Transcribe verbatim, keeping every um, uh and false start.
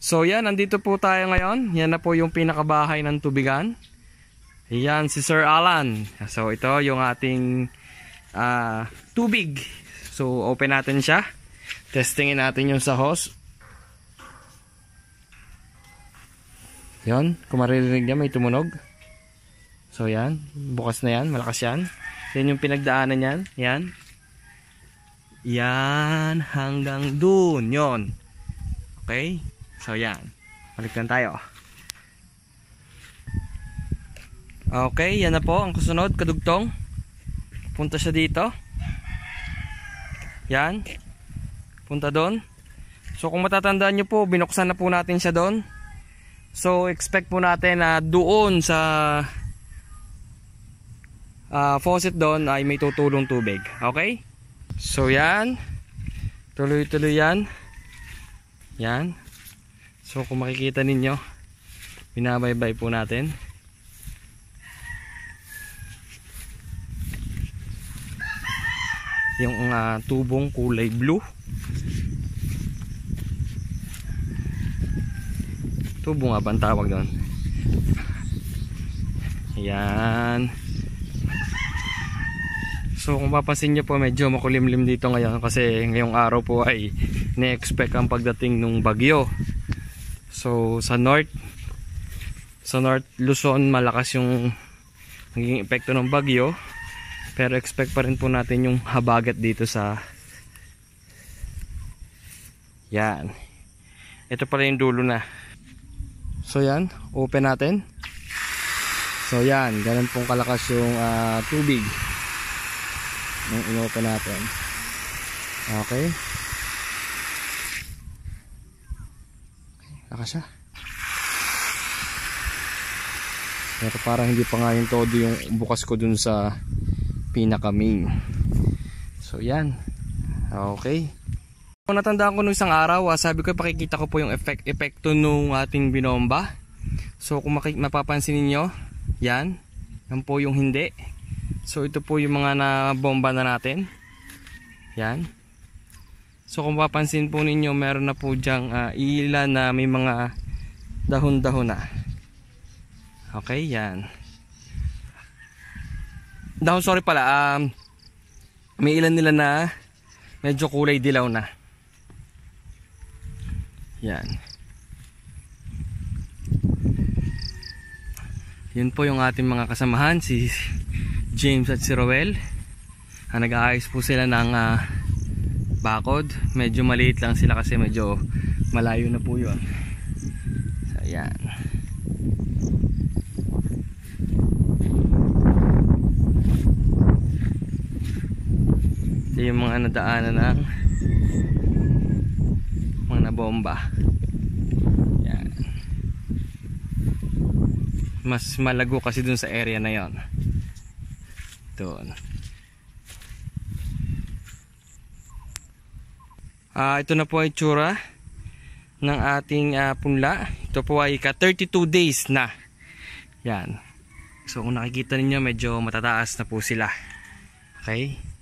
So yan, nandito po tayo ngayon. Yan na po yung pinakabahay ng tubigan. Yan si Sir Alan. So ito yung ating uh, tubig. So open natin siya. Testingin natin yung sa hose. Yan, kung maririnig niya may tumunog. So yan, bukas na yan, malakas yan. Yan yung pinagdaanan yan. Yan. Yan hanggang dun. Yon. Okay. So yan. Balik lang tayo. Okay, yan na po ang kasunod, kadugtong. Punta siya dito. Yan. Punta doon. So kung matatandaan nyo po, binuksan na po natin siya doon. So expect po natin na doon sa uh, faucet doon ay may tutulong tubig. Okay? So yan. Tuloy-tuloy yan. Yan. So kung makikita ninyo, binabaybay po natin. Yung uh, tubong kulay blue. Tubo nga ba ang tawag doon? Ayan. So kung mapapansin nyo po, medyo makulimlim dito ngayon kasi ngayong araw po ay ne-expect ang pagdating ng bagyo. So sa north, sa North Luzon, malakas yung naging epekto ng bagyo. Pero expect pa rin po natin yung habagat dito sa yan. Ito pala yung dulo na. So yan, open natin. So yan, ganun pong kalakas yung uh, tubig nung in-open natin. Okay. Lakas siya. Pero parang hindi pa nga yung todo yung bukas ko dun sa pinaka main. So yan. Okay. Kung natandaan ko nung isang araw, ah, sabi ko pakikita ko po yung effect, epekto nung ating binomba. So kung mapapansin niyo, yan. Yan po yung hindi. So ito po yung mga nabomba na natin. Yan. So kung mapapansin po ninyo, meron na po dyang uh, ilan na may mga dahon-dahon na. Okay, yan. Dahon, sorry pala. Um, may ilan nila na medyo kulay dilaw na. Yan. Yun po yung ating mga kasamahan, si James at si Roel. Ah, nag-aayos po sila ng uh, bakod. Medyo maliit lang sila kasi medyo malayo na po yun. So yan. Ito yung mga nadaanan ng mga nabomba. Yan. Mas malago kasi dun sa area na yon. Doon. Ah, ito na po ay tsura ng ating uh, punla. Ito po ay ka thirty-two days na. Yan. So kung nakikita ninyo, medyo matataas na po sila. Okay?